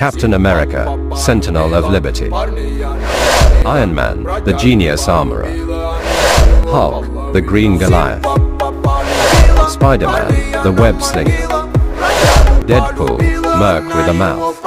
Captain America, Sentinel of Liberty. Iron Man, the Genius Armorer. Hulk, the Green Goliath. Spider-Man, the Web Slinger. Deadpool, Merc with a Mouth.